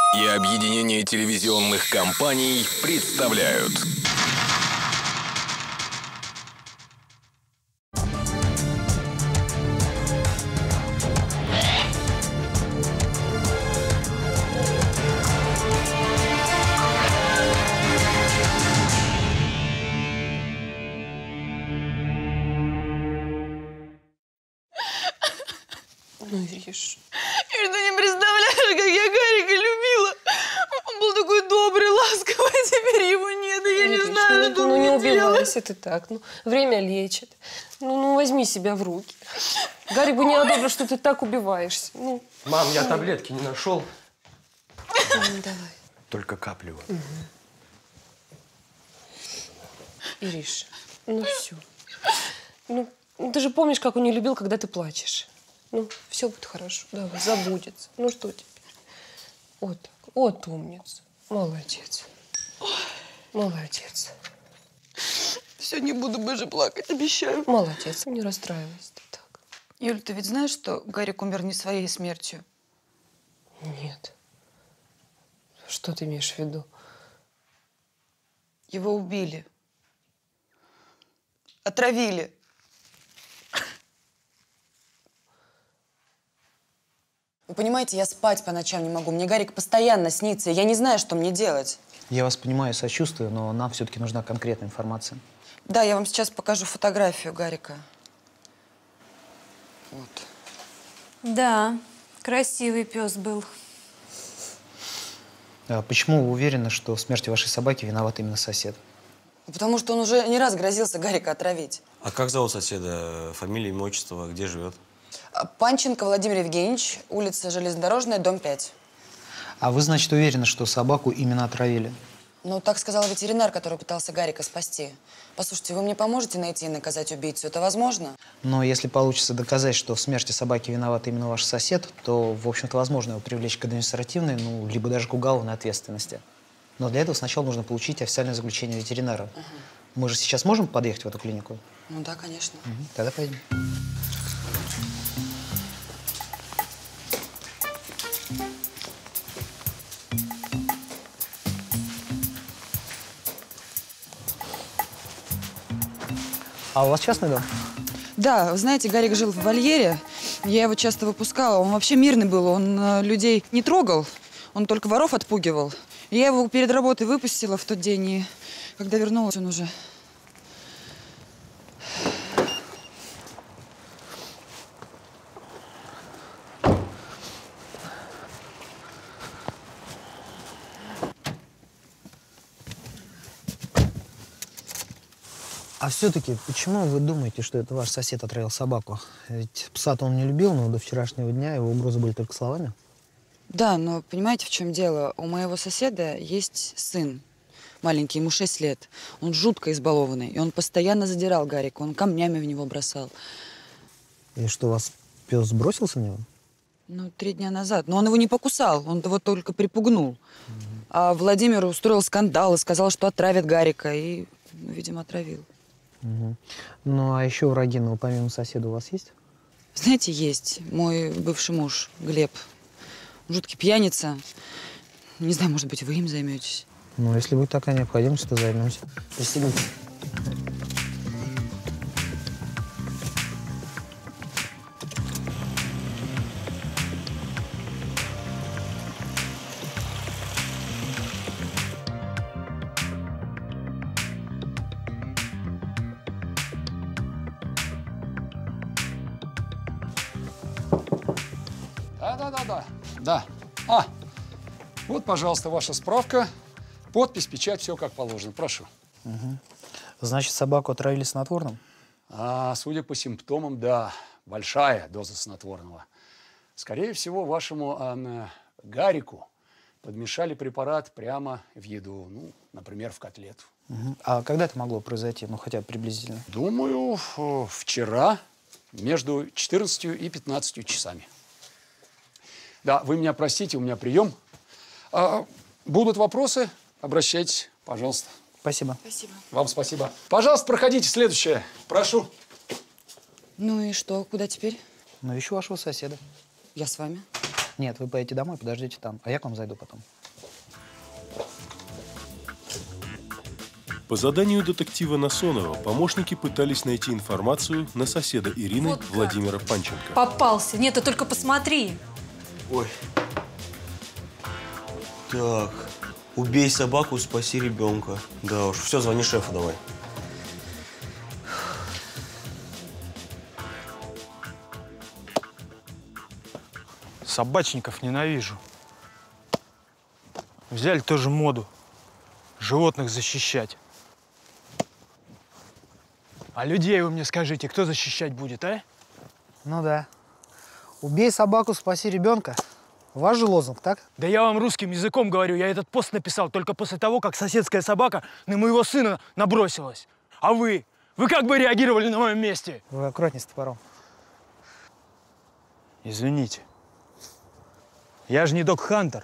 и объединение телевизионных компаний представляют. Ну, Ириш. Ты не представляешь, как я Гарика любила. Он был такой добрый, ласковый, а теперь его нет, и я не знаю, что Ну, не мне делать. убивайся ты так. Ну, время лечит. Ну, возьми себя в руки. Гарик бы не одобрил, что ты так убиваешься. Ну. Мам, я таблетки не нашел. Давай. Только каплю. Ириш, ну все. Ну, ты же помнишь, как он не любил, когда ты плачешь. Ну, все будет хорошо. Давай, забудется. Ну, что теперь? Вот так. Вот умница. Молодец. Молодец. Все, не буду больше плакать, обещаю. Молодец. Не расстраивайся ты так. Юль, ты ведь знаешь, что Гарик умер не своей смертью? Нет. Что ты имеешь в виду? Его убили. Отравили. Вы понимаете, я спать по ночам не могу. Мне Гарик постоянно снится, и я не знаю, что мне делать. Я вас понимаю, сочувствую, но нам все-таки нужна конкретная информация. Да, я вам сейчас покажу фотографию Гарика. Вот. Да, красивый пес был. А почему вы уверены, что в смерти вашей собаки виноват именно сосед? Потому что он уже не раз грозился Гарика отравить. А как зовут соседа? Фамилия, имя, отчество, где живет? Панченко Владимир Евгеньевич, улица Железнодорожная, дом 5. А вы, значит, уверены, что собаку именно отравили? Ну, так сказал ветеринар, который пытался Гарика спасти. Послушайте, вы мне поможете найти и наказать убийцу? Это возможно? Но если получится доказать, что в смерти собаки виноват именно ваш сосед, то, в общем-то, возможно его привлечь к административной, ну, либо даже к уголовной ответственности. Но для этого сначала нужно получить официальное заключение ветеринара. Мы же сейчас можем подъехать в эту клинику? Ну да, конечно. Тогда пойдем. А у вас частный дом? Да, вы знаете, Гарик жил в вольере. Я его часто выпускала. Он вообще мирный был. Он людей не трогал. Он только воров отпугивал. Я его перед работой выпустила в тот день. И когда вернулась, он уже... А все-таки, почему вы думаете, что это ваш сосед отравил собаку? Ведь пса-то он не любил, но до вчерашнего дня его угрозы были только словами. Да, но понимаете, в чем дело? У моего соседа есть сын маленький, ему 6 лет. Он жутко избалованный, и он постоянно задирал Гарика, он камнями в него бросал. И что, у вас пес бросился на него? Ну, 3 дня назад. Но он его не покусал, он его только припугнул. А Владимир устроил скандал и сказал, что отравит Гарика, и, ну, видимо, отравил. Ну, а еще враги, ну, помимо соседа у вас есть? Знаете, есть. Мой бывший муж, Глеб. Жуткий пьяница. Не знаю, может быть, вы им займетесь? Ну, если будет такая необходимость, то займемся. Спасибо. Да. А, вот, пожалуйста, ваша справка. Подпись, печать, все как положено. Прошу. Значит, собаку отравили снотворным? Судя по симптомам, да, большая доза снотворного. Скорее всего, вашему Гарику подмешали препарат прямо в еду. Ну, например, в котлету. А когда это могло произойти? Ну, хотя бы приблизительно. Думаю, вчера между 14 и 15 часами. Да, вы меня простите, у меня прием. Будут вопросы? Обращайтесь, пожалуйста. Спасибо. Спасибо. Вам спасибо. Пожалуйста, проходите. Следующее. Прошу. Ну и что, куда теперь? Ну, ищу вашего соседа. Я с вами. Нет, вы поедете домой, подождите там, а я к вам зайду потом. По заданию детектива Насонова помощники пытались найти информацию на соседа Ирины Вот Владимира Панченко. Попался. Нет, ты только посмотри. Ой. Так. Убей собаку, спаси ребенка. Да уж. Все, звони шефу давай. Собачников ненавижу. Взяли тоже моду. Животных защищать. А людей вы мне скажите, кто защищать будет, а? Ну да. Убей собаку, спаси ребенка. Ваш же лозунг, так? Да я вам русским языком говорю, я этот пост написал только после того, как соседская собака на моего сына набросилась. А вы? Вы как бы реагировали на моем месте? Вы аккуратнее с топором. Извините. Я же не дог-хантер.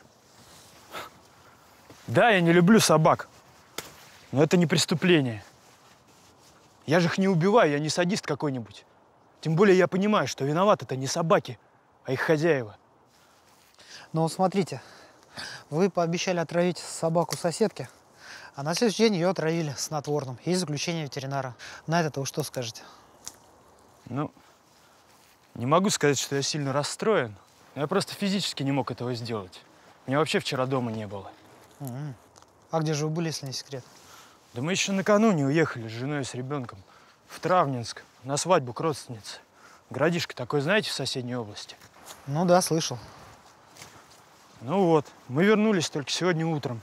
Да, я не люблю собак, но это не преступление. Я же их не убиваю, я не садист какой-нибудь. Тем более я понимаю, что виноваты-то не собаки, а их хозяева. Ну, смотрите, вы пообещали отравить собаку соседки, а на следующий день ее отравили снотворным. Есть заключение ветеринара. На это вы что скажете? Ну, не могу сказать, что я сильно расстроен. Но я просто физически не мог этого сделать. Меня вообще вчера дома не было. А где же вы были, если не секрет? Да мы еще накануне уехали с женой и с ребенком в Травнинск на свадьбу к родственнице. Городишко такой, знаете, в соседней области. Ну да, слышал. Ну вот, мы вернулись только сегодня утром.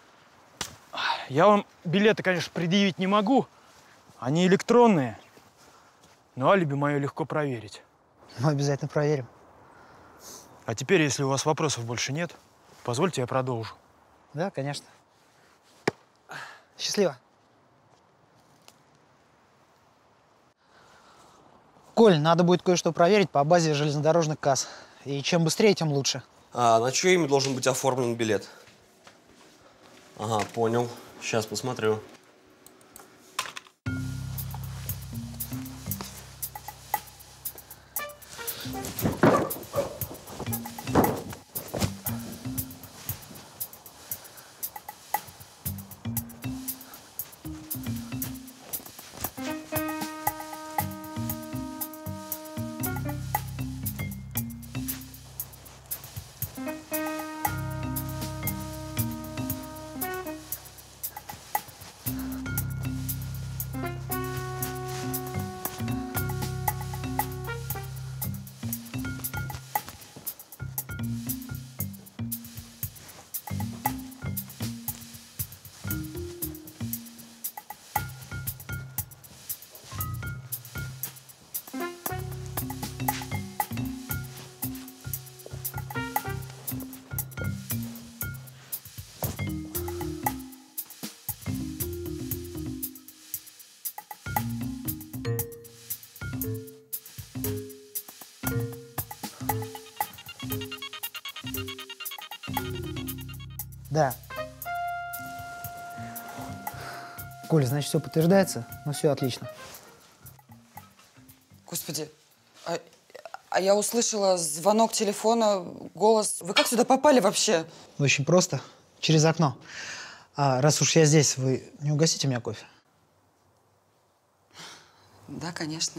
Я вам билеты, конечно, предъявить не могу. Они электронные. Но алиби мое легко проверить. Мы обязательно проверим. А теперь, если у вас вопросов больше нет, позвольте я продолжу. Да, конечно. Счастливо. Коль, надо будет кое-что проверить по базе железнодорожных касс. И чем быстрее, тем лучше. А на чье имя должен быть оформлен билет? Ага, понял. Сейчас посмотрю. Да. Коль, значит, все подтверждается? Ну, все отлично. Господи, а я услышала звонок телефона, голос. Вы как сюда попали вообще? Очень просто. Через окно. А раз уж я здесь, вы не угостите меня кофе? Да, конечно.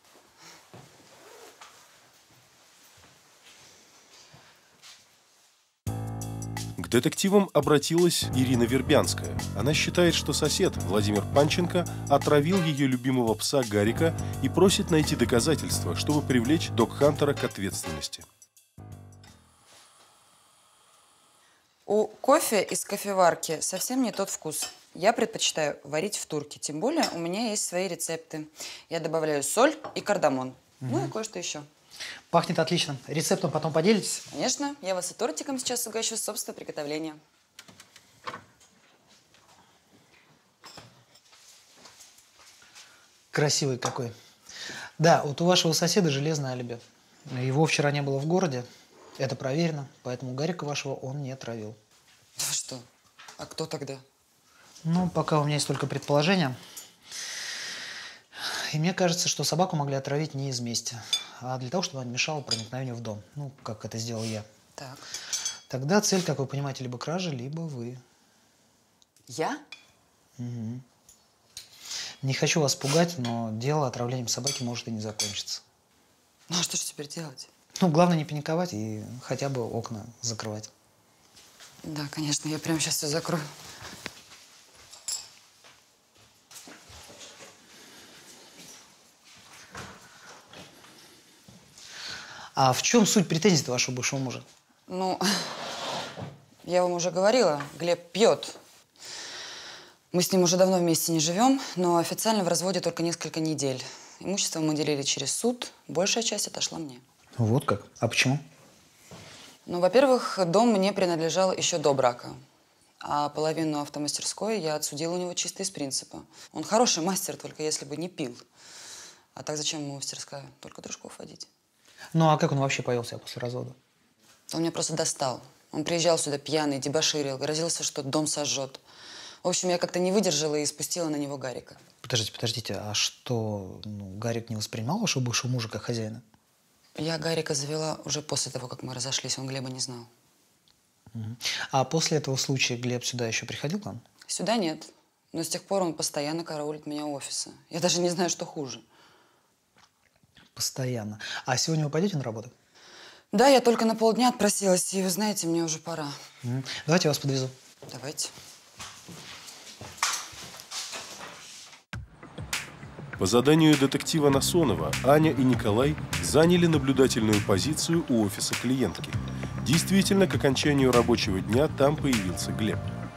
К детективам обратилась Ирина Вербянская. Она считает, что сосед Владимир Панченко отравил ее любимого пса Гарика и просит найти доказательства, чтобы привлечь дог-хантера к ответственности. У кофе из кофеварки совсем не тот вкус. Я предпочитаю варить в турке. Тем более у меня есть свои рецепты. Я добавляю соль и кардамон. Ну и кое-что еще. Пахнет отлично. Рецептом потом поделитесь? Конечно, я вас и тортиком сейчас угощу с собственного приготовления. Красивый какой. Да, вот у вашего соседа железное алиби. Его вчера не было в городе. Это проверено. Поэтому Гарика вашего он не отравил. Да вы что? А кто тогда? Ну, пока у меня есть только предположение. И мне кажется, что собаку могли отравить не из мести, а для того, чтобы она мешала проникновению в дом. Ну, как это сделал я. Так. Тогда цель, как вы понимаете, либо кража, либо вы. Я? Угу. Не хочу вас пугать, но дело отравлением собаки может и не закончиться. Ну, а что же теперь делать? Ну, главное не паниковать и хотя бы окна закрывать. Да, конечно, я прямо сейчас все закрою. А в чем суть претензий вашего бывшего мужа? Ну, я вам уже говорила, Глеб пьет. Мы с ним уже давно вместе не живем, но официально в разводе только несколько недель. Имущество мы делили через суд, большая часть отошла мне. Вот как? А почему? Ну, во-первых, дом мне принадлежал еще до брака. А половину автомастерской я отсудила у него чисто из принципа. Он хороший мастер, только если бы не пил. А так зачем ему мастерская? Только дружков водить. Ну, а как он вообще повел себя после развода? Он меня просто достал. Он приезжал сюда пьяный, дебоширил, грозился, что дом сожжет. В общем, я как-то не выдержала и спустила на него Гарика. Подождите, а что, Гарик не воспринимал вашего бывшего мужа как хозяина? Я Гарика завела уже после того, как мы разошлись. Он Глеба не знал. Угу. А после этого случая Глеб сюда еще приходил к вам? Сюда нет. Но с тех пор он постоянно караулит меня у офиса. Я даже не знаю, что хуже. Постоянно. А сегодня вы пойдете на работу? Да, я только на полдня отпросилась, и вы знаете, мне уже пора. Угу. Давайте я вас подвезу. Давайте. По заданию детектива Насонова Аня и Николай заняли наблюдательную позицию у офиса клиентки. Действительно, к окончанию рабочего дня там появился Глеб.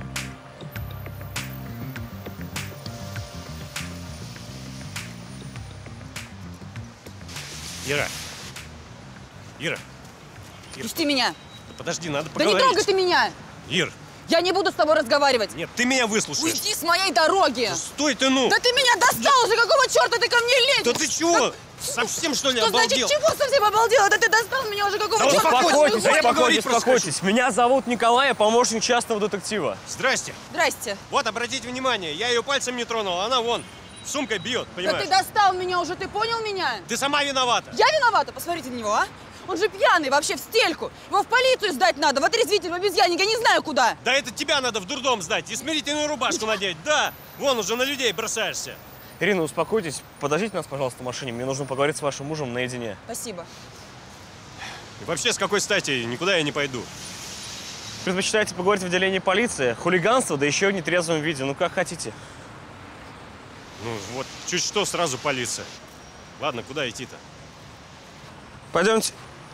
Ира. Ира. Пусти меня! Да подожди, надо Да поговорить. не трогай ты меня! Ир. Я не буду с тобой разговаривать! Нет, ты меня выслушаешь. Уйди с моей дороги! Да стой ты, ну! Да ты меня достал уже! Какого черта ты ко мне лезешь? Да ты чего? Совсем, что ли, Что обалдел? значит, чего совсем обалдела? Да ты достал меня уже! Какого черта? Успокойтесь, успокойтесь. Меня зовут Николай, я помощник частного детектива. Здрасте. Здрасте. Вот, обратите внимание, я ее пальцем не тронул, она вон сумкой бьет, понимаешь? Да ты достал меня уже, ты понял меня? Ты сама виновата. Я виновата? Посмотрите на него, а? Он же пьяный, вообще в стельку. Его в полицию сдать надо, в отрезвитель, в обезьянник, я не знаю куда. Да это тебя надо в дурдом сдать и смирительную рубашку надеть. Да, вон уже на людей бросаешься. Ирина, успокойтесь. Подождите нас, пожалуйста, в машине. Мне нужно поговорить с вашим мужем наедине. Спасибо. И вообще, с какой стати? Никуда я не пойду. Предпочитаете поговорить в отделении полиции? Хулиганство, да еще в нетрезвом виде. Ну, как хотите. Ну, вот, чуть что, сразу полиция. Ладно, куда идти-то? Пойдемте.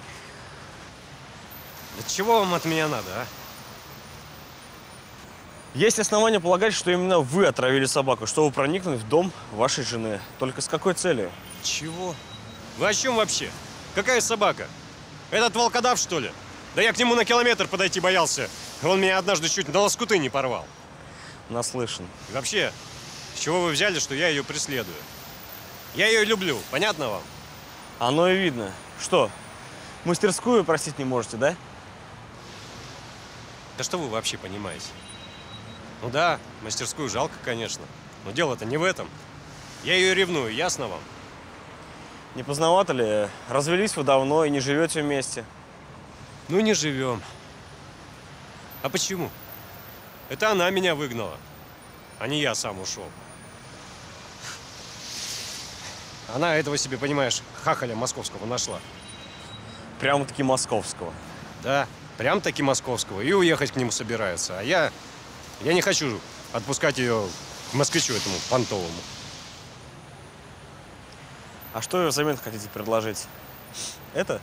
Да чего вам от меня надо, а? Есть основания полагать, что именно вы отравили собаку, чтобы проникнуть в дом вашей жены. Только с какой целью? Чего? Вы о чем вообще? Какая собака? Этот волкодав, что ли? Да я к нему на километр подойти боялся. Он меня однажды чуть на лоскуты не порвал. Наслышан. И вообще, с чего вы взяли, что я ее преследую? Я ее люблю, понятно вам? Оно и видно. Что, мастерскую простить не можете, да? Да что вы вообще понимаете? Ну да, мастерскую жалко, конечно. Но дело-то не в этом. Я ее ревную, ясно вам? Не поздновато ли? Развелись вы давно и не живете вместе. Ну, не живем. А почему? Это она меня выгнала, а не я сам ушел. Она этого себе, понимаешь, хахаля московского нашла. Прямо-таки московского. Да, прям-таки московского. И уехать к нему собирается. А я не хочу отпускать ее к москвичу этому понтовому. А что вы взамен хотите предложить? Это?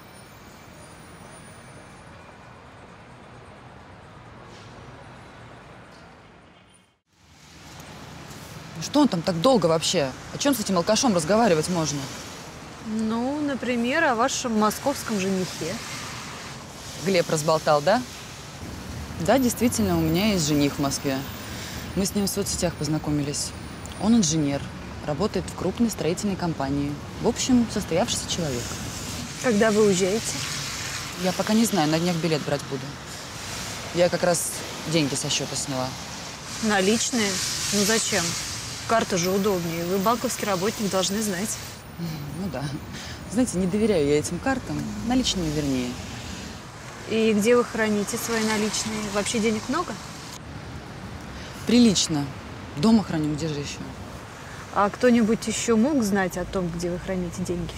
Что он там так долго вообще? О чем с этим алкашом разговаривать можно? Ну, например, о вашем московском женихе. Глеб разболтал, да? Да, действительно, у меня есть жених в Москве. Мы с ним в соцсетях познакомились. Он инженер, работает в крупной строительной компании. В общем, состоявшийся человек. Когда вы уезжаете? Я пока не знаю, на днях билет брать буду. Я как раз деньги со счета сняла. Наличные? Ну зачем? Карта же удобнее. Вы банковский работник, должны знать. Ну да. Знаете, не доверяю я этим картам. Наличными вернее. И где вы храните свои наличные? Вообще денег много? Прилично. Дома храним, где же еще? А кто-нибудь еще мог знать о том, где вы храните деньги?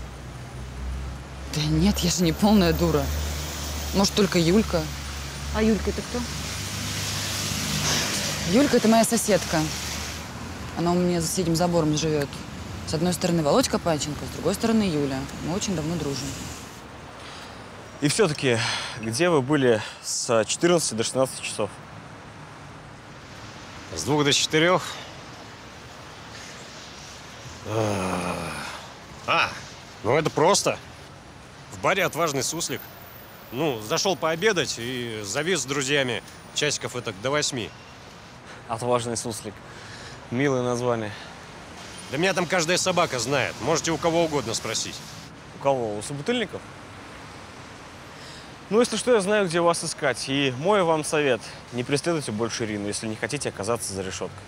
Да нет, я же не полная дура. Может, только Юлька. А Юлька это кто? Юлька – это моя соседка. Она у меня за соседним забором живет. С одной стороны Володька Панченко, с другой стороны Юля. Мы очень давно дружим. И все-таки, где вы были с 14 до 16 часов? С 2 до 4. Ну это просто. В баре «Отважный суслик». Ну, зашел пообедать и завис с друзьями часиков этак до 8. «Отважный суслик». Милое название. Да меня там каждая собака знает. Можете у кого угодно спросить. У кого? У собутыльников? Ну, если что, я знаю, где вас искать. И мой вам совет. Не преследуйте больше Ирину, если не хотите оказаться за решеткой.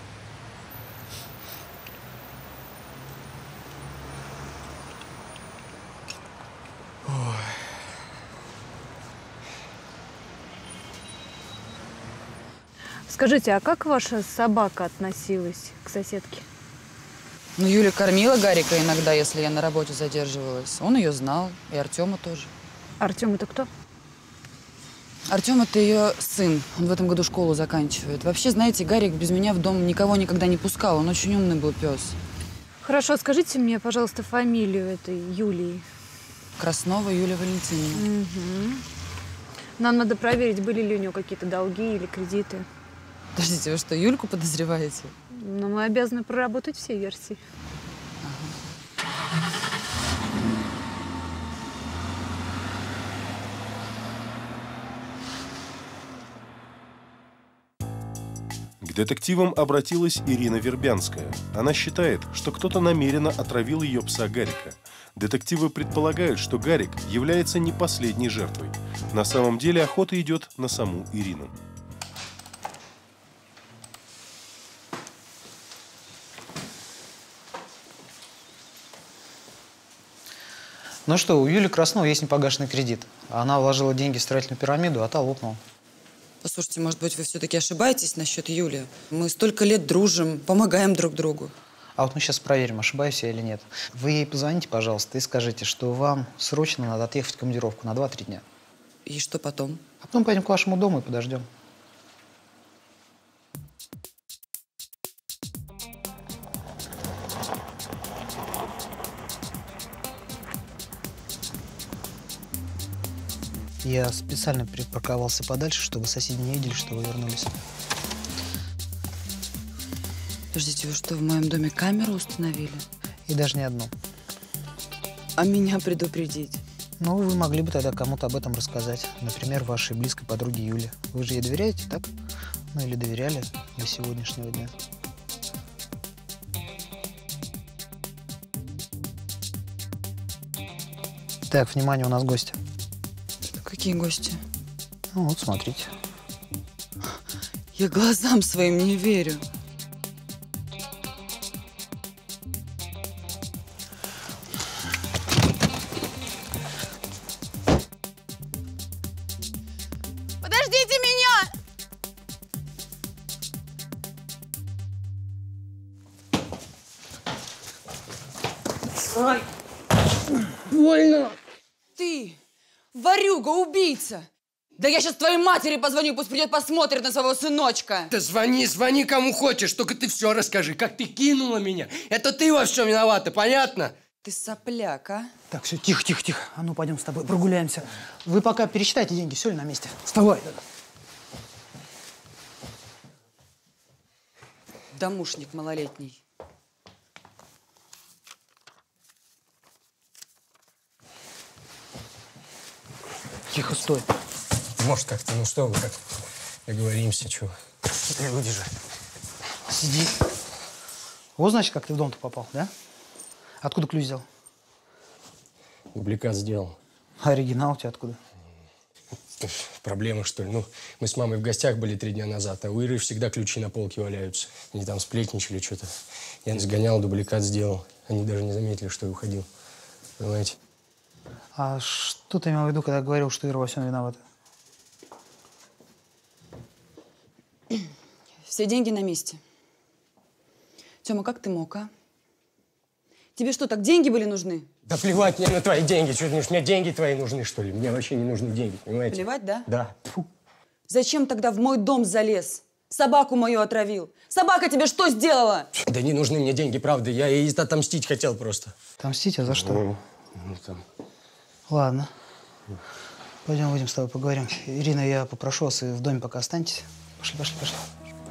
Скажите, а как ваша собака относилась к соседке? Ну, Юля кормила Гарика иногда, если я на работе задерживалась. Он ее знал, и Артема тоже. Артем это кто? Артем – это ее сын. Он в этом году школу заканчивает. Вообще, знаете, Гарик без меня в дом никого никогда не пускал. Он очень умный был пес. Хорошо, скажите мне, пожалуйста, фамилию этой Юлии. Краснова Юлия Валентиновна. Угу. Нам надо проверить, были ли у нее какие-то долги или кредиты. Подождите, вы что, Юльку подозреваете? Но мы обязаны проработать все версии. К детективам обратилась Ирина Вербянская. Она считает, что кто-то намеренно отравил ее пса Гарика. Детективы предполагают, что Гарик является не последней жертвой. На самом деле охота идет на саму Ирину. Ну что, у Юли Красновой есть непогашенный кредит. Она вложила деньги в строительную пирамиду, а та лопнула. Послушайте, может быть, вы все-таки ошибаетесь насчет Юли? Мы столько лет дружим, помогаем друг другу. А вот мы сейчас проверим, ошибаюсь я или нет. Вы ей позвоните, пожалуйста, и скажите, что вам срочно надо отъехать в командировку на 2-3 дня. И что потом? А потом пойдем к вашему дому и подождем. Я специально припарковался подальше, чтобы соседи не видели, что вы вернулись. Подождите, вы что, в моем доме камеру установили? И даже не одну. А меня предупредить? Ну, вы могли бы тогда кому-то об этом рассказать. Например, вашей близкой подруге Юле. Вы же ей доверяете, так? Ну, или доверяли до сегодняшнего дня. Так, внимание, у нас гости. Какие гости? Ну, вот, смотрите. Я глазам своим не верю. Подождите меня! Ай! Больно! Ты! Ворюга, убийца! Да я сейчас твоей матери позвоню, пусть придет посмотрит на своего сыночка. Да звони, звони кому хочешь, только ты все расскажи, как ты кинула меня. Это ты во всем виновата, понятно? Ты сопляк, а? Так, все, тихо, тихо, тихо. А ну, пойдем с тобой прогуляемся. Вы пока пересчитайте деньги, все ли на месте? Вставай. Домушник малолетний. Тихо, стой. Может, как-то, ну что вы, как договоримся, чего? Выдержи. Сиди. Вот, значит, как ты в дом-то попал, да? Откуда ключ взял? Дубликат сделал. А оригинал у тебя откуда? Проблема, что ли? Ну, мы с мамой в гостях были 3 дня назад, а у Иры всегда ключи на полке валяются. Они там сплетничали что-то. Я сгонял, дубликат сделал. Они даже не заметили, что я уходил. Понимаете? А что ты имел в виду, когда говорил, что Ира во всем виновата? Все деньги на месте. Тёма, как ты мог, а? Тебе что, так деньги были нужны? Да плевать мне на твои деньги. Что ты думаешь, мне деньги твои нужны, что ли? Мне вообще не нужны деньги, понимаете? Плевать, да? Да. Фу. Зачем тогда в мой дом залез? Собаку мою отравил. Собака тебе что сделала? Да не нужны мне деньги, правда. Я ей отомстить хотел просто. Отомстить? А за что? Ну, там. Ладно. Пойдем, выйдем с тобой поговорим. Ирина, я попрошу вас, и в доме пока останьтесь. Пошли, пошли, пошли.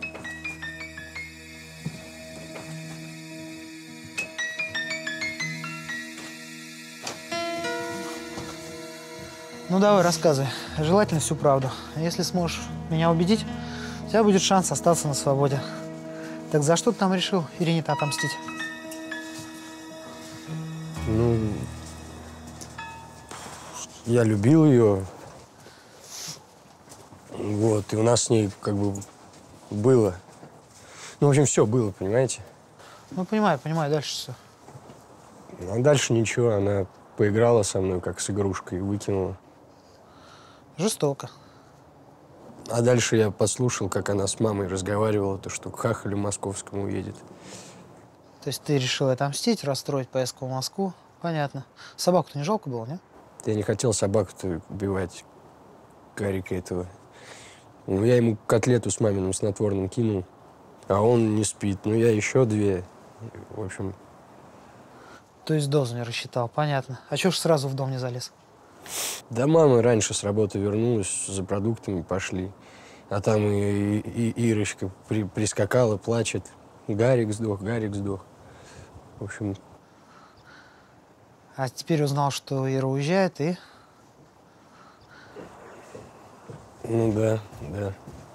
Ну, давай, рассказывай. Желательно всю правду. Если сможешь меня убедить, у тебя будет шанс остаться на свободе. Так за что ты там решил Ирине-то отомстить? Ну, я любил ее. Вот, и у нас с ней как бы было. Ну, в общем, все было, понимаете? Ну, понимаю, понимаю. Дальше все. А дальше ничего, она поиграла со мной, как с игрушкой, и выкинула. Жестоко. А дальше я послушал, как она с мамой разговаривала, то, что к хахалю московскому едет. То есть ты решил отомстить, расстроить поездку в Москву? Понятно. Собаку-то не жалко было, не? Я не хотел собаку-то убивать, Гарика этого. Ну, я ему котлету с маминым снотворным кинул, а он не спит. Ну, я еще две. В общем… То есть дозу не рассчитал, понятно. А чего ж сразу в дом не залез? Да мама раньше с работы вернулась, за продуктами пошли. А там и Ирочка прискакала, плачет. Гарик сдох, Гарик сдох. В общем… А теперь узнал, что Ира уезжает, и… Ну да, да.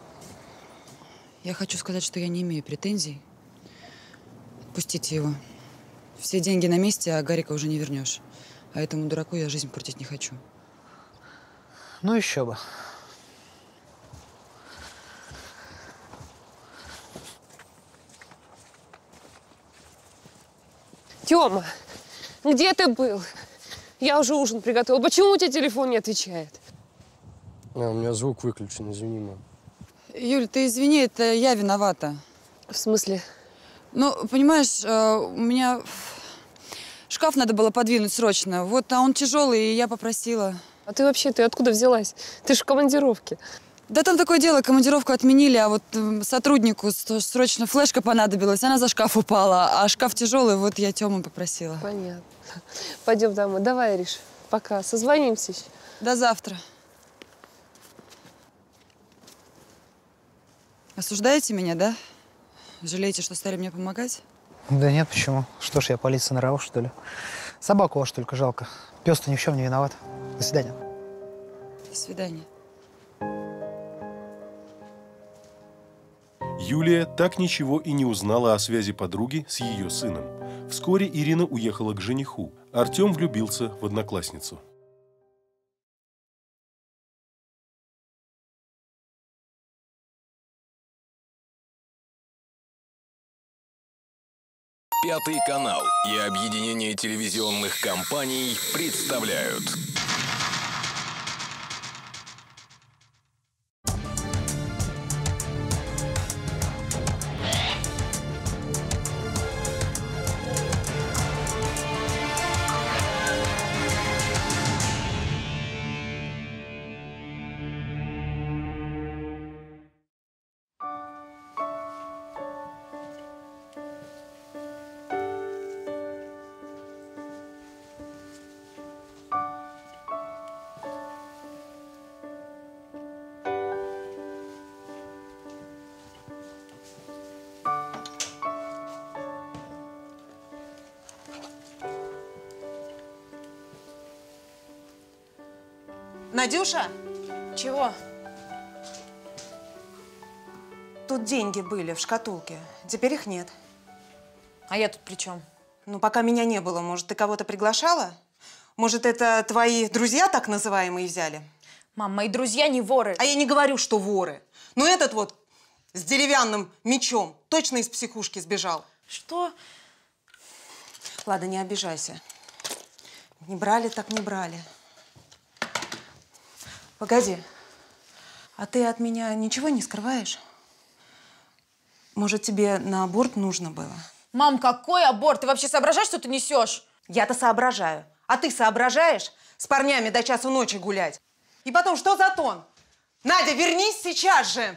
Я хочу сказать, что я не имею претензий. Отпустите его. Все деньги на месте, а Гарика уже не вернешь. А этому дураку я жизнь портить не хочу. Ну, еще бы. Тёма, где ты был? Я уже ужин приготовила. Почему у тебя телефон не отвечает? А, у меня звук выключен, извини, мам. Юль, ты извини, это я виновата. В смысле? Ну, понимаешь, у меня шкаф надо было подвинуть срочно. Вот, а он тяжелый, и я попросила. А ты вообще, ты откуда взялась? Ты же в командировке. Да там такое дело, командировку отменили, а вот сотруднику срочно флешка понадобилась, она за шкаф упала, а шкаф тяжелый, вот я Тёму попросила. Понятно. Пойдем домой. Давай, Ириш, пока. Созвонимся еще. До завтра. Осуждаете меня, да? Жалеете, что стали мне помогать? Да нет, почему? Что ж, я полиция нравов, что ли? Собаку вашу только жалко. Пес-то ни в чем не виноват. До свидания. До свидания. Юлия так ничего и не узнала о связи подруги с ее сыном. Вскоре Ирина уехала к жениху. Артем влюбился в одноклассницу. Пятый канал и объединение телевизионных компаний представляют. Надюша? Чего? Тут деньги были в шкатулке. Теперь их нет. А я тут при чем? Ну, пока меня не было, может, ты кого-то приглашала? Может, это твои друзья так называемые взяли? Мам, мои друзья не воры. А я не говорю, что воры. Но этот вот с деревянным мечом точно из психушки сбежал. Что? Ладно, не обижайся. Не брали, так не брали. Погоди. А ты от меня ничего не скрываешь? Может, тебе на аборт нужно было? Мам, какой аборт? Ты вообще соображаешь, что ты несешь? Я-то соображаю. А ты соображаешь с парнями до часу ночи гулять? И потом, что за тон? Надя, вернись сейчас же!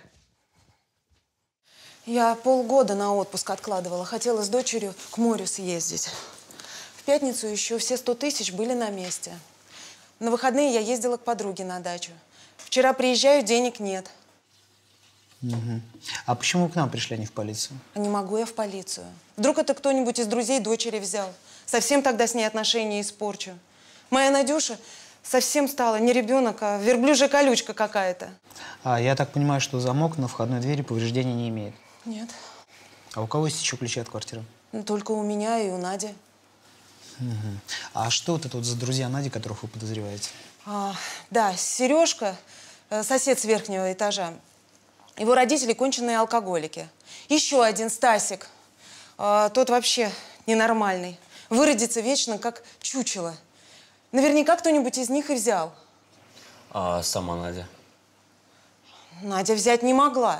Я полгода на отпуск откладывала. Хотела с дочерью к морю съездить. В пятницу еще все 100 тысяч были на месте. На выходные я ездила к подруге на дачу. Вчера приезжаю, денег нет. Угу. А почему вы к нам пришли, а не в полицию? А не могу я в полицию. Вдруг это кто-нибудь из друзей дочери взял. Совсем тогда с ней отношения испорчу. Моя Надюша совсем стала не ребенок, а верблюжья колючка какая-то. А я так понимаю, что замок на входной двери повреждений не имеет? Нет. А у кого есть еще ключи от квартиры? Ну, только у меня и у Нади. Угу. А что вот это вот за друзья Нади, которых вы подозреваете? Да, Сережка, сосед с верхнего этажа. Его родители конченые алкоголики. Еще один Стасик. Тот вообще ненормальный. Выродится вечно, как чучело. Наверняка кто-нибудь из них и взял. А сама Надя? Надя взять не могла.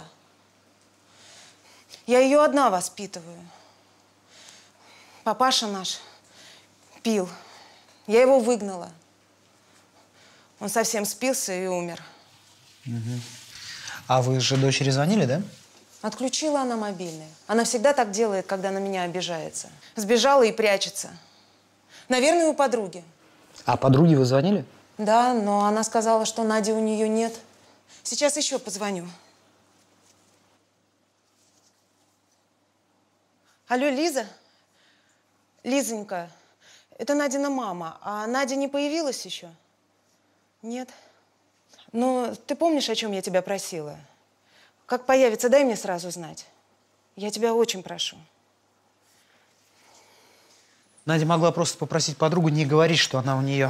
Я ее одна воспитываю. Папаша наш пил. Я его выгнала. Он совсем спился и умер. Угу. А вы же дочери звонили, да? Отключила она мобильный. Она всегда так делает, когда на меня обижается. Сбежала и прячется. Наверное, у подруги. А подруге вы звонили? Да, но она сказала, что Нади у нее нет. Сейчас еще позвоню. Алло, Лиза? Лизонька, это Надина мама. А Надя не появилась еще? Нет. Ну, ты помнишь, о чем я тебя просила? Как появится, дай мне сразу знать. Я тебя очень прошу. Надя могла просто попросить подругу не говорить, что она у нее.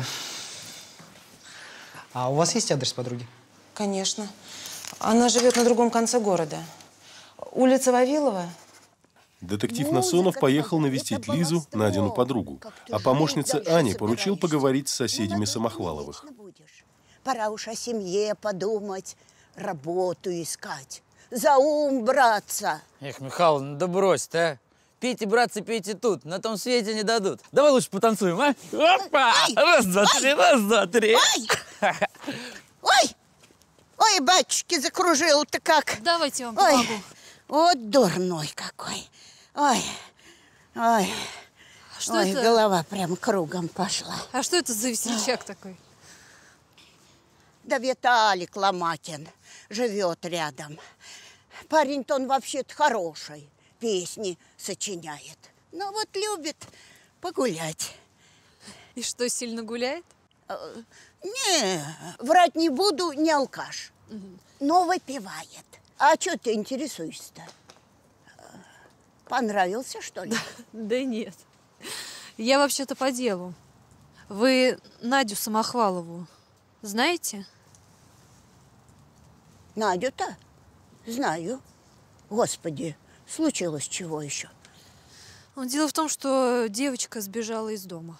А у вас есть адрес подруги? Конечно. Она живет на другом конце города. Улица Вавилова. Детектив Насонов поехал навестить Лизу, Надину подругу, а помощнице Ане поручил поговорить с соседями Самохваловых. Пора уж о семье подумать, работу искать, за ум браться. Эх, Михайловна, да брось ты, а. Пейте, братцы, пейте тут, на том свете не дадут. Давай лучше потанцуем, а? Опа! Раз, два, три, раз, два, три. Ой! Ой, батюшки, закружил-то как. Давайте я вам помогу. Вот дурной какой. Ой, ой. Что ой, это? Голова прям кругом пошла. А что это за весельчак такой? Да Виталик Ломакин живет рядом. Парень-то он вообще-то хороший, песни сочиняет. Но вот любит погулять. И что, сильно гуляет? Не, врать не буду, не алкаш. Но выпивает. А что ты интересуешься-то? Понравился, что ли? Да нет. Я вообще-то по делу. Вы Надю Самохвалову знаете? Надю-то? Знаю. Господи, случилось чего еще? Ну, дело в том, что девочка сбежала из дома.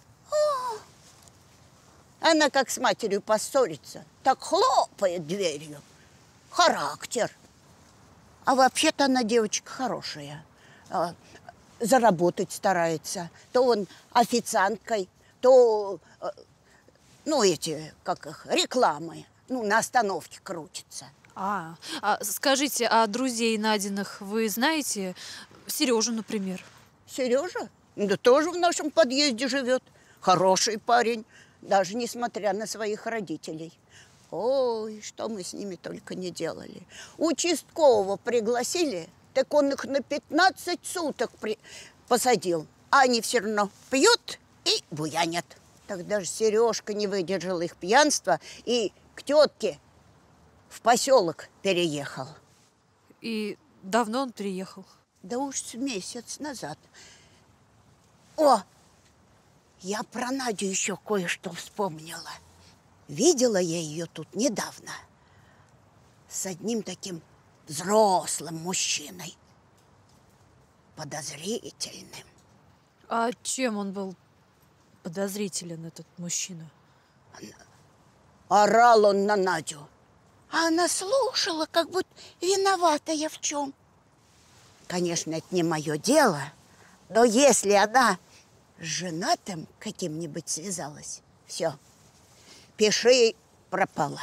Она как с матерью поссорится, так хлопает дверью. Характер. А вообще-то она девочка хорошая. Заработать старается. То он официанткой, то, ну, эти, как их, рекламы. Ну, на остановке крутится. Скажите, а друзей Надиных вы знаете? Сережу, например. Сережа? Да тоже в нашем подъезде живет. Хороший парень, даже несмотря на своих родителей. Ой, что мы с ними только не делали. Участкового пригласили, так он их на 15 суток посадил. А они все равно пьют и буянят. Так даже Сережка не выдержал их пьянства и к тетке в поселок переехал. И давно он переехал? Да уж с месяц назад. О, я про Надю еще кое-что вспомнила. Видела я ее тут недавно с одним таким взрослым мужчиной. Подозрительным. А чем он был подозрителен, этот мужчина? Орал он на Надю. А она слушала, как будто виновата я в чем. Конечно, это не мое дело, но если она с женатым каким-нибудь связалась, все, пиши, пропала.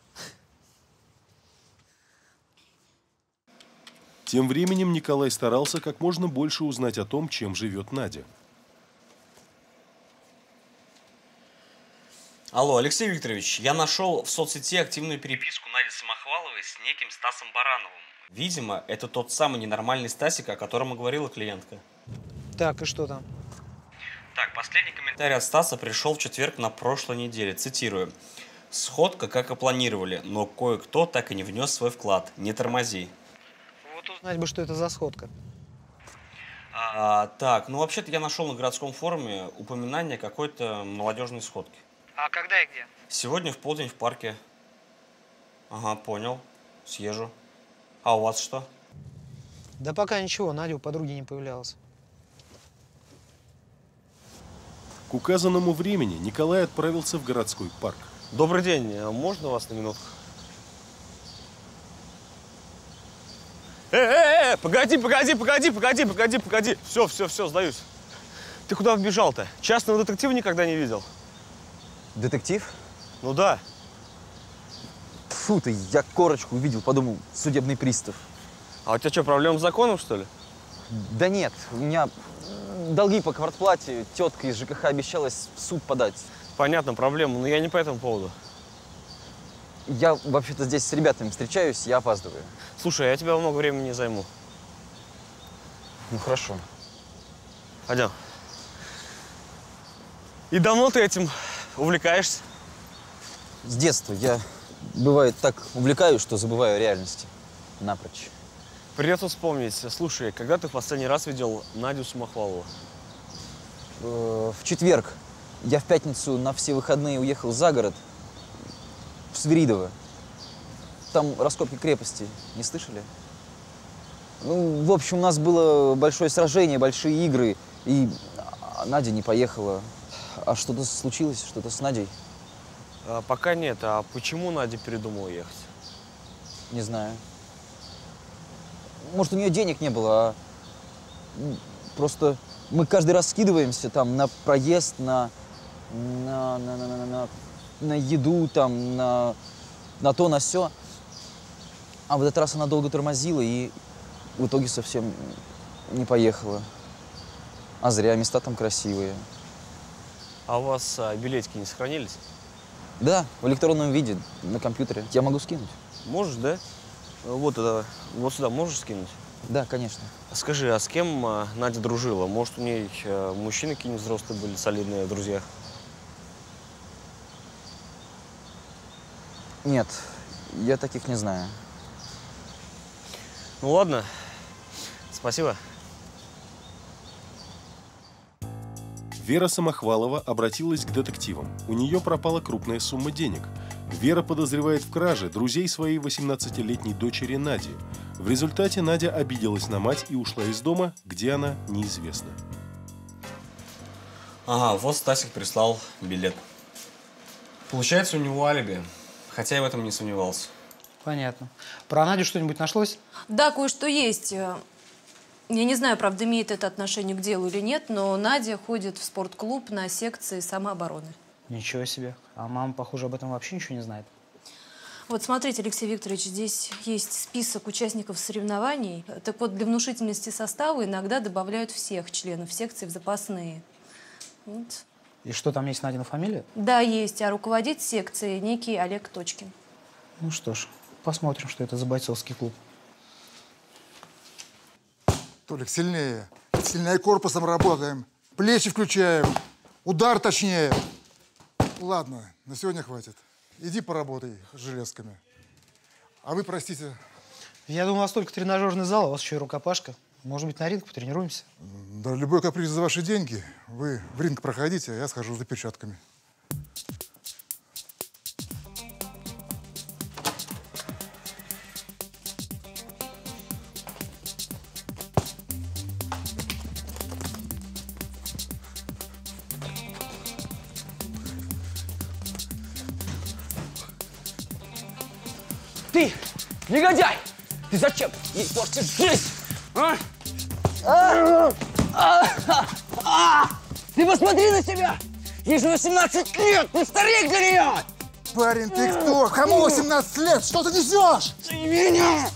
Тем временем Николай старался как можно больше узнать о том, чем живет Надя. Алло, Алексей Викторович, я нашел в соцсети активную переписку Нади Самохваловой с неким Стасом Барановым. Видимо, это тот самый ненормальный Стасик, о котором и говорила клиентка. Так, и что там? Так, последний комментарий от Стаса пришел в четверг на прошлой неделе. Цитирую. «Сходка, как и планировали, но кое-кто так и не внес свой вклад. Не тормози». Вот узнать бы, что это за сходка. Так, ну вообще-то я нашел на городском форуме упоминание какой-то молодежной сходки. А когда и где? Сегодня в полдень в парке. Ага, понял. Съезжу. А у вас что? Да пока ничего, Надя у подруги не появлялась. К указанному времени Николай отправился в городской парк. Добрый день, можно вас на минутку? Погоди. Все, сдаюсь. Ты куда вбежал-то? Частного детектива никогда не видел? Детектив? Ну да. Фу ты, я корочку увидел, подумал, судебный пристав. А у тебя что, проблемы с законом, что ли? Да нет, у меня долги по квартплате, тетка из ЖКХ обещалась в суд подать. Понятно, проблема, но я не по этому поводу. Я вообще-то здесь с ребятами встречаюсь, я опаздываю. Слушай, я тебя много времени не займу. Ну хорошо. Пойдем. И давно ты этим увлекаешься? С детства. Я, бывает, так увлекаюсь, что забываю о реальности. Напрочь. Придется вспомнить. Слушай, когда ты в последний раз видел Надю Самохвалову? В четверг. Я в пятницу на все выходные уехал за город, в Свиридово. Там раскопки крепости. Не слышали? Ну, в общем, у нас было большое сражение, большие игры, и Надя не поехала. А что-то случилось? Что-то с Надей? Пока нет. А почему Надя передумала ехать? Не знаю. Может, у нее денег не было, а просто мы каждый раз скидываемся там на проезд, на еду, там, на то, на сё. А в этот раз она долго тормозила и в итоге совсем не поехала. А зря, места там красивые. А у вас билетики не сохранились? Да, в электронном виде, на компьютере. Я могу скинуть. Можешь, да? Вот сюда можешь скинуть? Да, конечно. Скажи, а с кем Надя дружила? Может, у ней мужчины какие-нибудь взрослые были, солидные друзья? Нет, я таких не знаю. Ну ладно, спасибо. Вера Самохвалова обратилась к детективам. У нее пропала крупная сумма денег. Вера подозревает в краже друзей своей 18-летней дочери Нади. В результате Надя обиделась на мать и ушла из дома, где она, неизвестна. Ага, вот Стасик прислал билет. Получается, у него алиби, хотя я в этом не сомневался. Понятно. Про Надю что-нибудь нашлось? Да, кое-что есть. Я не знаю, правда, имеет это отношение к делу или нет, но Надя ходит в спортклуб на секции самообороны. Ничего себе. А мама, похоже, об этом вообще ничего не знает. Вот смотрите, Алексей Викторович, здесь есть список участников соревнований. Так вот, для внушительности состава иногда добавляют всех членов секции в запасные. Вот. И что, там есть Надина фамилия? Да, есть. А руководит секцией некий Олег Точкин. Ну что ж, посмотрим, что это за бойцовский клуб. Толик, сильнее. Сильнее корпусом работаем. Плечи включаем. Удар точнее. Ладно, на сегодня хватит. Иди поработай с железками. А вы, простите... Я думал, у вас только тренажерный зал, а у вас еще и рукопашка. Может быть, на ринг потренируемся? Да, любой каприз за ваши деньги. Вы в ринг проходите, а я схожу за перчатками. Ты, негодяй! Ты зачем ей портишь жизнь? Ты посмотри на себя! Ей же 18 лет! Ты старик для нее! Парень, ты кто? Кому 18 лет? Что ты несешь? Ты меня!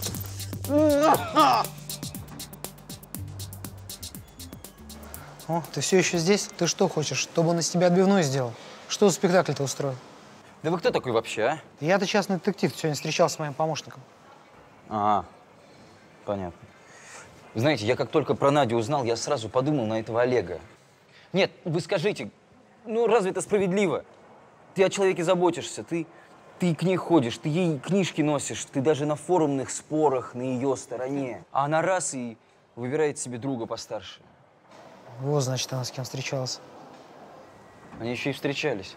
О, ты все еще здесь? Ты что хочешь, чтобы он из тебя отбивную сделал? Что за спектакль ты устроил? Да вы кто такой вообще, а? Я-то частный детектив, сегодня встречался с моим помощником. Ага, понятно. Знаете, я как только про Надю узнал, я сразу подумал на этого Олега. Нет, вы скажите, ну разве это справедливо? Ты о человеке заботишься, ты к ней ходишь, ты ей книжки носишь, ты даже на форумных спорах на ее стороне. А она раз и выбирает себе друга постарше. Вот, значит, она с кем встречалась. Они еще и встречались.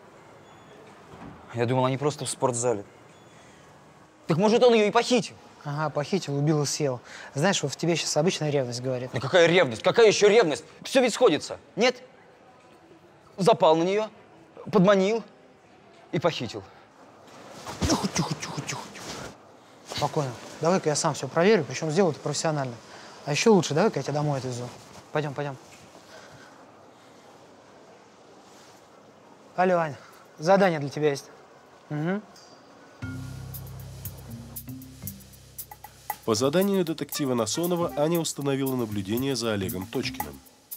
Я думал, они просто в спортзале. Так может, он ее и похитил? Ага, похитил, убил и съел. Знаешь, вот в тебе сейчас обычная ревность говорит. Да какая ревность? Какая еще ревность? Все ведь сходится. Нет? Запал на нее, подманил и похитил. Тихо. Спокойно. Давай-ка я сам все проверю, причем сделаю это профессионально. А еще лучше, давай-ка я тебя домой отвезу. Пойдем. Алло, Ань, задание для тебя есть. Угу. По заданию детектива Насонова Аня установила наблюдение за Олегом Точкиным.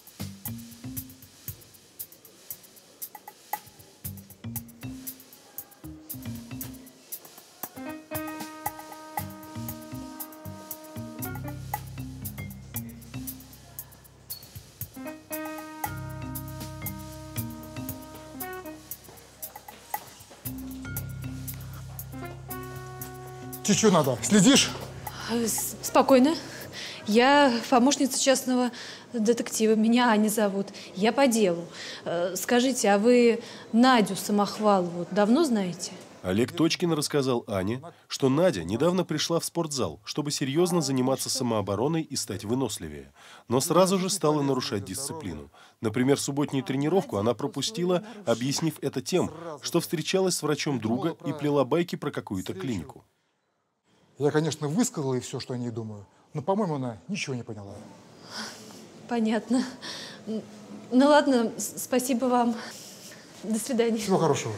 Тебе что надо? Следишь? Спокойно. Я помощница частного детектива. Меня Аня зовут. Я по делу. Скажите, а вы Надю Самохвалову давно знаете? Олег Точкин рассказал Ане, что Надя недавно пришла в спортзал, чтобы серьезно заниматься самообороной и стать выносливее. Но сразу же стала нарушать дисциплину. Например, субботнюю тренировку она пропустила, объяснив это тем, что встречалась с врачом друга и плела байки про какую-то клинику. Я, конечно, высказал ей все, что о ней думаю, но, по-моему, она ничего не поняла. Понятно. Ну ладно, спасибо вам. До свидания. Всего хорошего.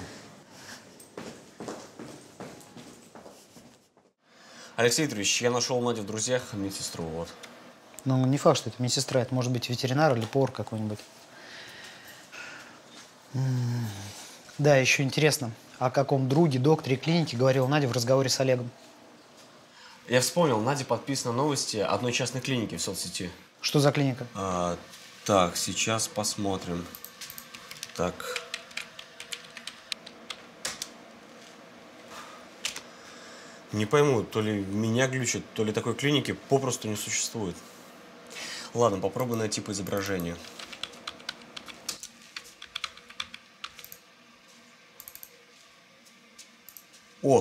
Алексей Викторович, я нашел у Нади в друзьях медсестру, вот. Ну, не факт, что это медсестра, это может быть ветеринар или повар какой-нибудь. Да, еще интересно, о каком друге, докторе, клинике говорила Надя в разговоре с Олегом? Я вспомнил, Наде подписано новости одной частной клиники в соцсети. Что за клиника? Так, сейчас посмотрим. Так. Не пойму, то ли меня глючит, то ли такой клиники попросту не существует. Ладно, попробую найти по изображению. О!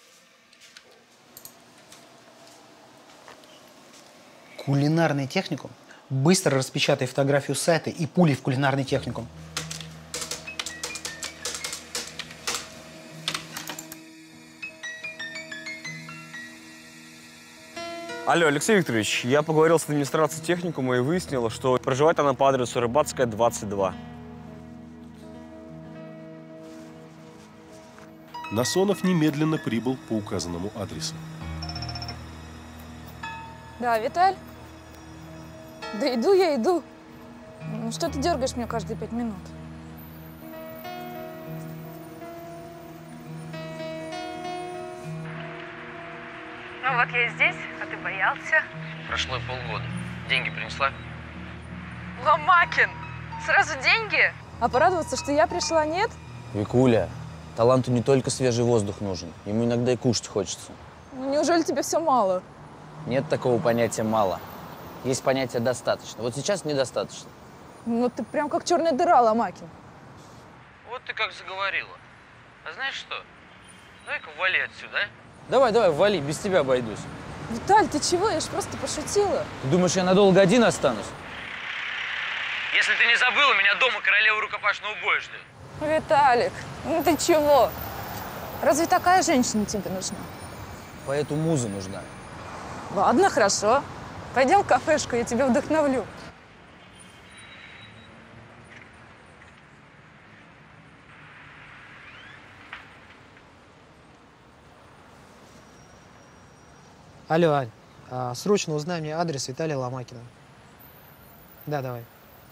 Кулинарный техникум? Быстро распечатай фотографию сайта и пулей в кулинарный техникум. Алло, Алексей Викторович, я поговорил с администрацией техникума и выяснил, что проживает она по адресу Рыбацкая, 22. Насонов немедленно прибыл по указанному адресу. Да, Виталь? Да иду я, иду. Ну, что ты дергаешь меня каждые 5 минут? Ну вот я и здесь, а ты боялся. Прошло полгода. Деньги принесла? Ломакин! Сразу деньги? А порадоваться, что я пришла, нет? Викуля, таланту не только свежий воздух нужен. Ему иногда и кушать хочется. Ну, неужели тебе все мало? Нет такого понятия «мало». Есть понятие «достаточно». Вот сейчас недостаточно. Ну, ты прям как черная дыра, Ломакин. Вот ты как заговорила. А знаешь что? Давай-ка вали отсюда, а? Давай, вали, без тебя обойдусь. Виталь, ты чего? Я ж просто пошутила. Ты думаешь, я надолго один останусь? Если ты не забыла, меня дома королева рукопашного боя ждет. Виталик, ну ты чего? Разве такая женщина тебе нужна? Поэту муза нужна. Ладно, хорошо. Пойдем в кафешку, я тебя вдохновлю. Алло, Ань, срочно узнай мне адрес Виталия Ломакина. Да, давай.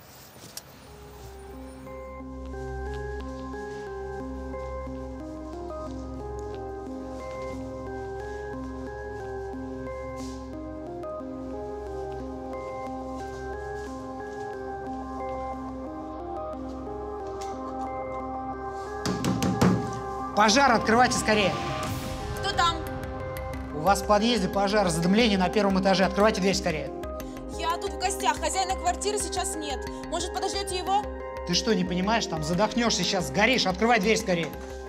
Пожар, открывайте скорее. Кто там? У вас в подъезде пожар, задымление на первом этаже. Открывайте дверь скорее. Я тут в гостях, хозяина квартиры сейчас нет. Может, подождете его? Ты что, не понимаешь? Там задохнешься сейчас, сгоришь. Открывай дверь скорее.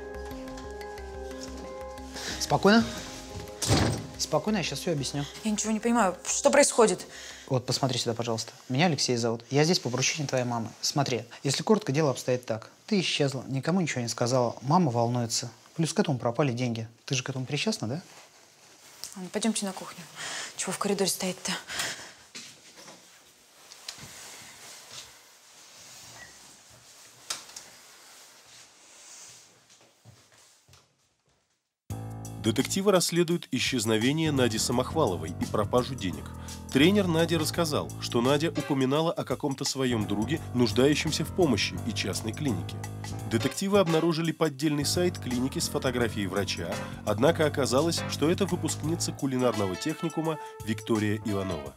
Спокойно. Спокойно, я сейчас все объясню. Я ничего не понимаю. Что происходит? Вот, посмотри сюда, пожалуйста. Меня Алексей зовут. Я здесь по поручению твоей мамы. Смотри, если коротко, дело обстоит так. Ты исчезла, никому ничего не сказала. Мама волнуется. Плюс к этому пропали деньги. Ты же к этому причастна, да? Ладно, пойдемте на кухню. Чего в коридоре стоит-то? Детективы расследуют исчезновение Нади Самохваловой и пропажу денег. Тренер Нади рассказал, что Надя упоминала о каком-то своем друге, нуждающемся в помощи и частной клинике. Детективы обнаружили поддельный сайт клиники с фотографией врача, однако оказалось, что это выпускница кулинарного техникума Виктория Иванова.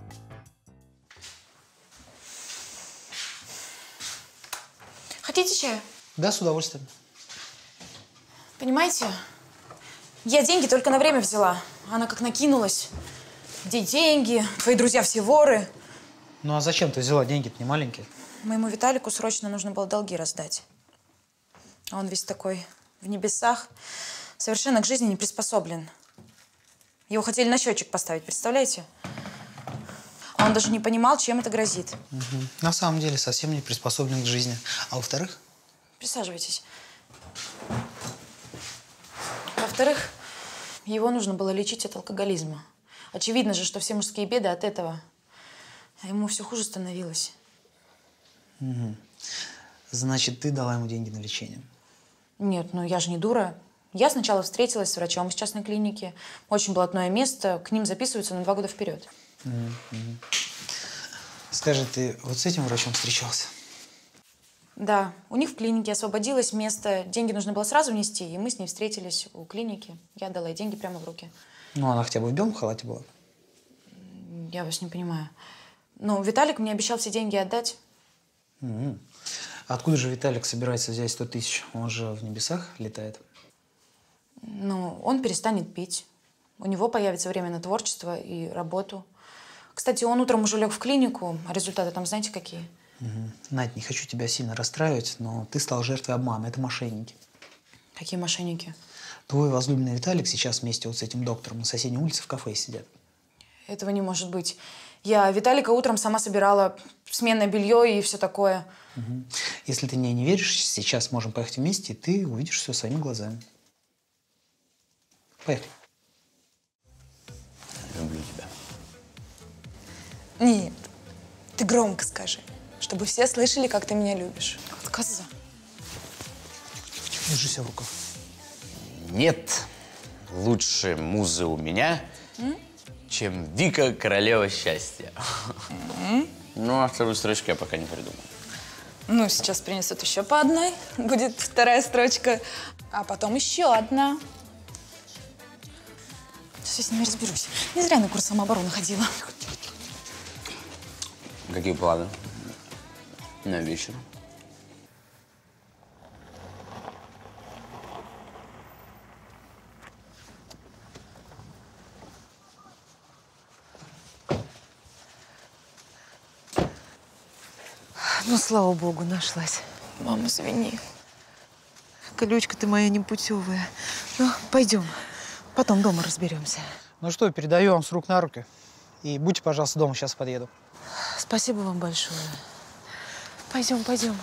Хотите чаю? Да, с удовольствием. Понимаете, я деньги только на время взяла. Она как накинулась. Где деньги? Твои друзья все воры. Ну а зачем ты взяла деньги-то не маленькие? Моему Виталику срочно нужно было долги раздать. А он весь такой в небесах, совершенно к жизни не приспособлен. Его хотели на счетчик поставить, представляете? А он даже не понимал, чем это грозит. Угу. На самом деле совсем не приспособлен к жизни. А во-вторых? Присаживайтесь. Во-вторых, его нужно было лечить от алкоголизма. Очевидно же, что все мужские беды от этого. А ему все хуже становилось. Угу. Значит, ты дала ему деньги на лечение? Нет, ну я же не дура. Я сначала встретилась с врачом из частной клиники. Очень блатное место. К ним записываются на 2 года вперед. Скажи, ты вот с этим врачом встречался? Да, у них в клинике освободилось место. Деньги нужно было сразу внести, и мы с ней встретились у клиники. Я дала ей деньги прямо в руки. Ну, она хотя бы в белом халате была? Я вас не понимаю. Ну, Виталик мне обещал все деньги отдать. Откуда же Виталик собирается взять 100 тысяч? Он же в небесах летает. Ну, он перестанет пить. У него появится время на творчество и работу. Кстати, он утром уже лег в клинику, а результаты там знаете какие? Надь, не хочу тебя сильно расстраивать, но ты стал жертвой обмана. Это мошенники. Какие мошенники? Твой возлюбленный Виталик сейчас вместе вот с этим доктором на соседней улице в кафе сидят. Этого не может быть. Я Виталика утром сама собирала сменное белье и все такое. Если ты мне не веришь, сейчас можем поехать вместе, и ты увидишь все своими глазами. Поехали. Люблю тебя. Нет, ты громко скажи, чтобы все слышали, как ты меня любишь. Вот коза. Держи себя в руках. Нет лучше музы у меня, чем Вика королева счастья. Ну, а вторую строчку я пока не придумал. Ну, сейчас принесут еще по одной. Будет 2-я строчка. А потом еще одна. Сейчас я с ними разберусь. Не зря на курс самообороны ходила. Какие планы на вечер? Ну, слава богу, нашлась. Мама, извини. Колючка ты моя непутевая. Ну, пойдем. Потом дома разберемся. Ну что, передаю вам с рук на руки. И будьте, пожалуйста, дома, сейчас подъеду. Спасибо вам большое. Пойдем, пойдем.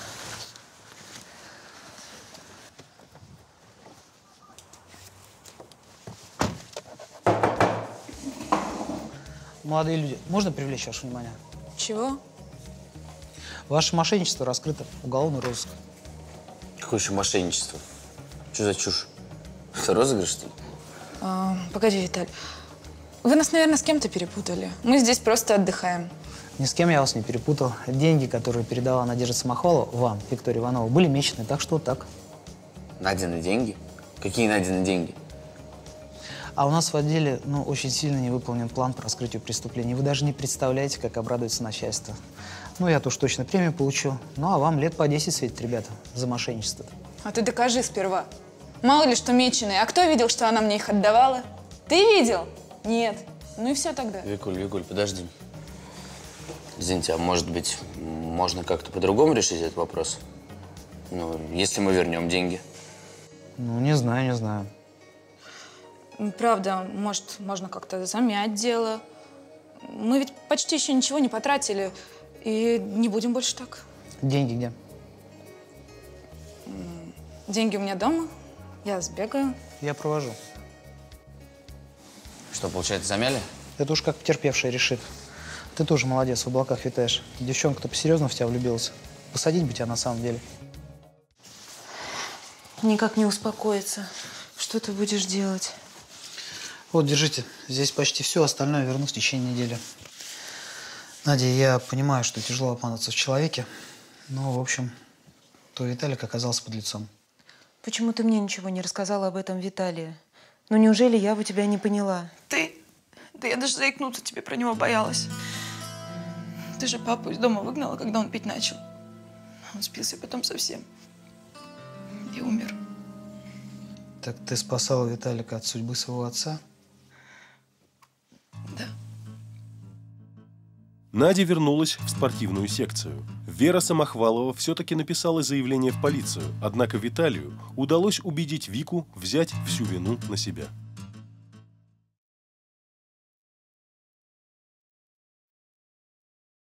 Молодые люди, можно привлечь ваше внимание? Чего? Ваше мошенничество раскрыто. Уголовный розыск. Какое еще мошенничество? Что за чушь? Это розыгрыш, что ли? Погоди, Виталь. Вы нас, наверное, с кем-то перепутали. Мы здесь просто отдыхаем. Ни с кем я вас не перепутал. Деньги, которые передала Надежда Самохвалова вам, Виктория Иванова, были мечены, так что вот так. Надины деньги? Какие Надины деньги? А у нас в отделе, очень сильно не выполнен план по раскрытию преступлений. Вы даже не представляете, как обрадуется начальство. Я-то уж точно премию получу. А вам лет по 10 светит, ребята, за мошенничество. А ты докажи сперва. Мало ли, что меченые. А кто видел, что она мне их отдавала? Ты видел? Нет. Ну и все тогда. Викуль, подожди. Извините, а может быть, можно как-то по-другому решить этот вопрос? Если мы вернем деньги. Не знаю. Правда, может, можно как-то замять дело. Мы ведь почти еще ничего не потратили. И не будем больше так. Деньги где? Деньги у меня дома. Я сбегаю. Я провожу. Что, получается, замяли? Это уж как потерпевший решит. Ты тоже молодец, в облаках витаешь. Девчонка-то посерьезно в тебя влюбилась. Посадить бы тебя на самом деле. Никак не успокоится. Что ты будешь делать? Вот, держите. Здесь почти все, остальное верну в течение недели. Надя, я понимаю, что тяжело обманываться в человеке, но, в общем, то Виталик оказался подлецом. Почему ты мне ничего не рассказала об этом Виталии? Неужели я бы тебя не поняла? Да я даже заикнуться тебе про него боялась. Ты же папу из дома выгнала, когда он пить начал. Он спился потом совсем. И умер. Так ты спасала Виталика от судьбы своего отца? Да. Надя вернулась в спортивную секцию. Вера Самохвалова все-таки написала заявление в полицию, однако Виталию удалось убедить Вику взять всю вину на себя.